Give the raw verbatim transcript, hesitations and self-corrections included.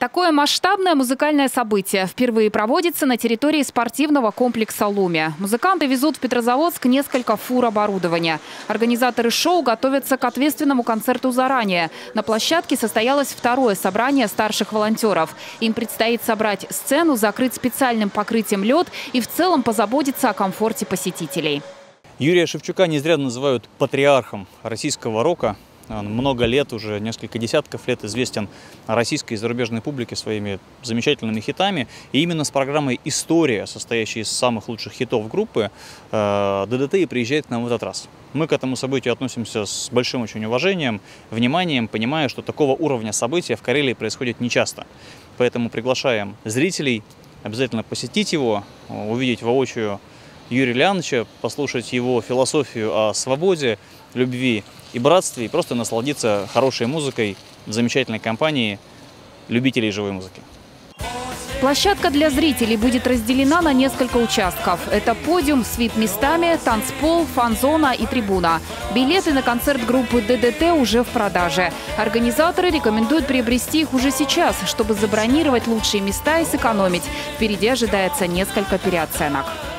Такое масштабное музыкальное событие впервые проводится на территории спортивного комплекса «Лумя». Музыканты везут в Петрозаводск несколько фур оборудования. Организаторы шоу готовятся к ответственному концерту заранее. На площадке состоялось второе собрание старших волонтеров. Им предстоит собрать сцену, закрыть специальным покрытием лед и в целом позаботиться о комфорте посетителей. Юрия Шевчука не зря называют патриархом российского рока. Он много лет, уже несколько десятков лет известен российской и зарубежной публике своими замечательными хитами. И именно с программой «История», состоящей из самых лучших хитов группы, ДДТ и приезжает к нам в этот раз. Мы к этому событию относимся с большим очень уважением, вниманием, понимая, что такого уровня события в Карелии происходит нечасто. Поэтому приглашаем зрителей обязательно посетить его, увидеть воочию Юрия Леонидовича, послушать его философию о свободе, любви и братстве, и просто насладиться хорошей музыкой в замечательной компании любителей живой музыки. Площадка для зрителей будет разделена на несколько участков. Это подиум с вип-местами, танцпол, фан-зона и трибуна. Билеты на концерт группы ДДТ уже в продаже. Организаторы рекомендуют приобрести их уже сейчас, чтобы забронировать лучшие места и сэкономить. Впереди ожидается несколько переоценок.